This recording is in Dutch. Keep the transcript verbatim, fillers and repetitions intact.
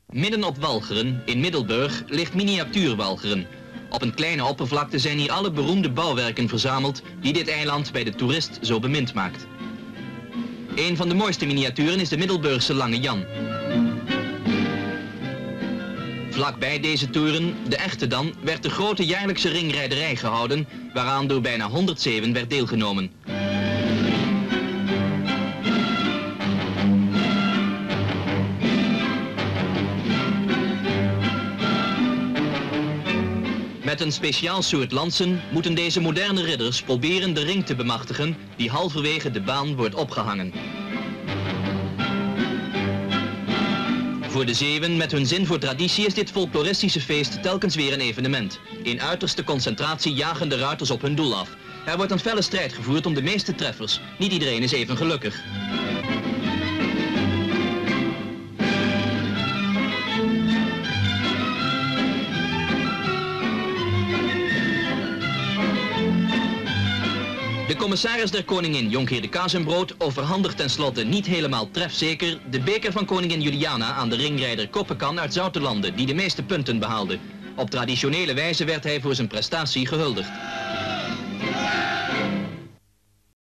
Midden op Walcheren, in Middelburg, ligt miniatuur Walcheren. Op een kleine oppervlakte zijn hier alle beroemde bouwwerken verzameld die dit eiland bij de toerist zo bemind maakt. Een van de mooiste miniaturen is de Middelburgse Lange Jan. Vlakbij deze toren, de echte dan, werd de grote jaarlijkse ringrijderij gehouden, waaraan door bijna honderdzeven werd deelgenomen. Met een speciaal soort lansen moeten deze moderne ridders proberen de ring te bemachtigen die halverwege de baan wordt opgehangen. Voor de Zeeuwen met hun zin voor traditie is dit folkloristische feest telkens weer een evenement. In uiterste concentratie jagen de ruiters op hun doel af. Er wordt een felle strijd gevoerd om de meeste treffers. Niet iedereen is even gelukkig. De commissaris der koningin, Jonkheer de Kaas en Brood, overhandigt tenslotte niet helemaal trefzeker de beker van koningin Juliana aan de ringrijder Koppekan uit Zoutelanden, die de meeste punten behaalde. Op traditionele wijze werd hij voor zijn prestatie gehuldigd.